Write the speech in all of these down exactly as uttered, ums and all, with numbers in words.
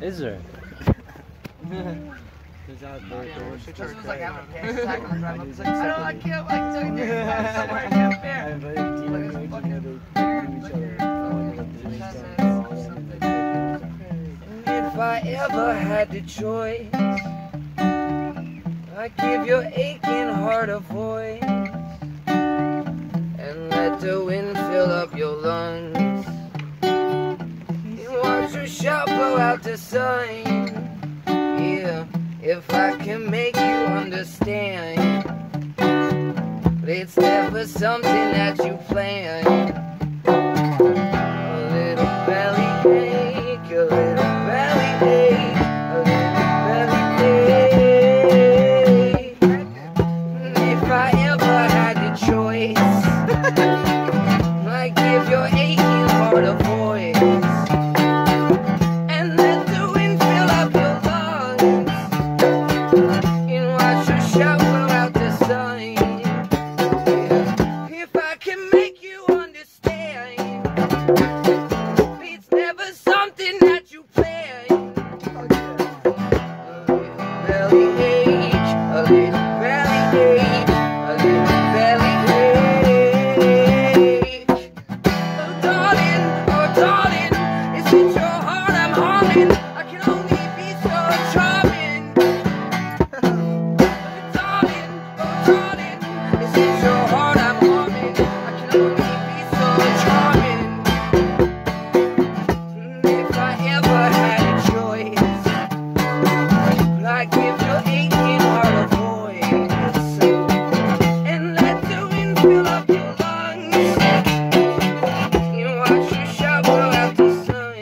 Is there? Is that the worst This church was like right having a now? panic attack on the drive up. It's like, I don't, I can't like tell you this somewhere I can't bear. But team Like, mates, it's you fucking- know, they knew each other. If I ever had the choice, I'd give your aching heart a voice and let the wind fill up your lungs and watch your shout blow out the sun. Yeah, if I can make you understand, but it's never something that you plan. A little belly ache, a little belly ache, a little belly ache. If I ever had the choice, I'd give your aching heart a voice and let the wind fill up your lungs and watch your shout blow out the sun. Yeah. If I can make you understand, it's never something that you plan. A little belly ache, a little belly ache, a little belly ache. Oh darling, oh darling, is it your heart I'm harming? I can only be so charming. Oh darling, oh darling, is it your heart I'm harming? I can only be so charming. If I ever had a choice, I'd give your aching heart a voice and let the wind fill up your lungs and watch your shout blow out the sun.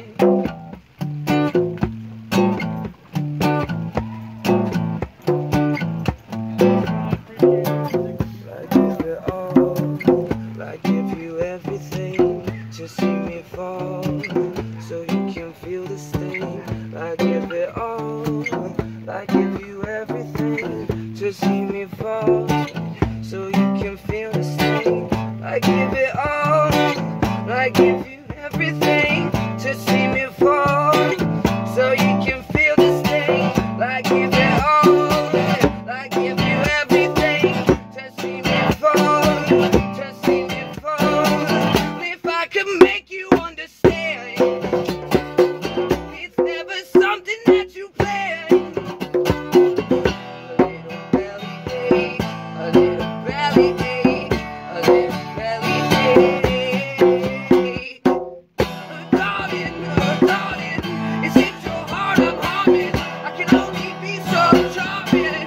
I'd give it all, I'd give you everything to see me fall, so you can feel the sting. I'd give it all, I'd give you everything to see me fall, so you can feel the sting. I'd give it all, I'd give you everything to see me fall, so you can feel the sting. I'd give it all, I'd give you everything to see me fall, to see me fall. If I could make you understand, it's never something that you plan. A little belly ache, a little belly ache, a little belly ache. Oh darling, oh darling, is it your heart I'm harming? I can only be so charming.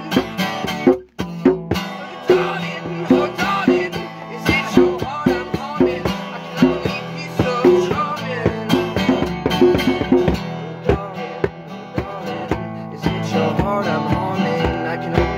Oh darling, oh darling, is it your heart I'm harming? I can only be so charming. Oh darling, oh darling, is it your heart I'm harming? I can only